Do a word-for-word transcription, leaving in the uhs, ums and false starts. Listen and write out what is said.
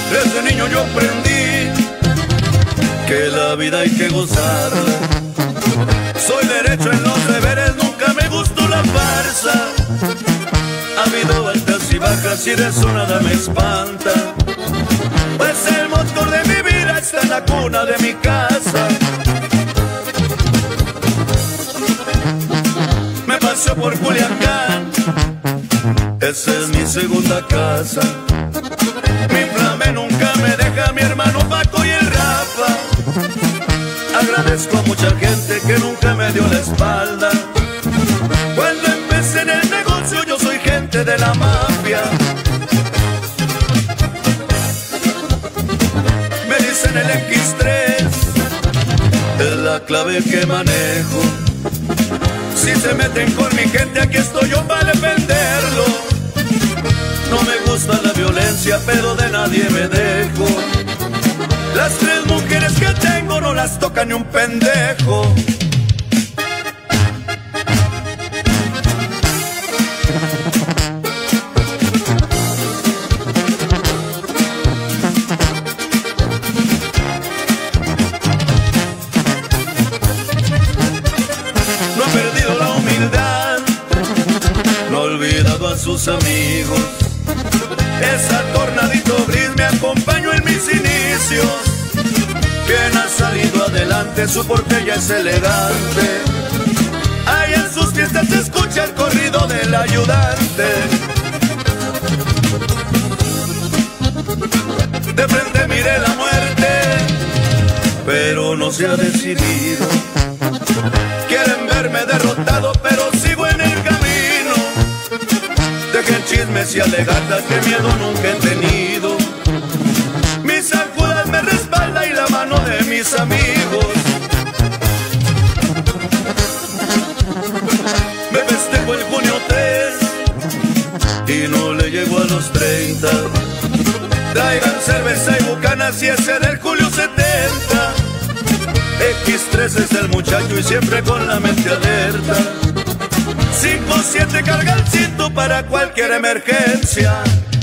Desde niño yo aprendí que la vida hay que gozarla. Soy derecho en los deberes, nunca me gustó la farsa. Ha habido altas y bajas y de eso nada me espanta, pues el motor de mi vida está en la cuna de mi casa. Me paseo por Culiacán, esa es mi segunda casa. Mi inflame nunca me deja, mi hermano Paco y el Rafa. Agradezco a mucha gente que nunca me dio la espalda. Cuando empecé en el negocio yo soy gente de la mafia. Me dicen el equis tres, es la clave que manejo. Si se meten con mi gente aquí estoy yo para defenderlo. No me gusta la violencia pero de nadie me dejo. Las tres mujeres que tengo no las toca ni un pendejo. No ha perdido la humildad, no ha olvidado a sus amigos. Esa tornadito gris me acompañó en mis inicios. Quien ha salido adelante su porte ya es elegante. Ahí en sus fiestas se escucha el corrido del ayudante. De frente miré la muerte, pero no se ha decidido. Quieren verme derrotado, pero sigo en el camino. Dejen chismes y alegatas, que miedo nunca he tenido. Mis ajudas me respalda y la mano de mis amigos. Me festejo el junio tres y no le llego a los treinta. Traigan cerveza y bucanas y ese del julio setenta. equis tres es el muchacho y siempre con la mente alerta. cinco siete carga el cinto para cualquier emergencia.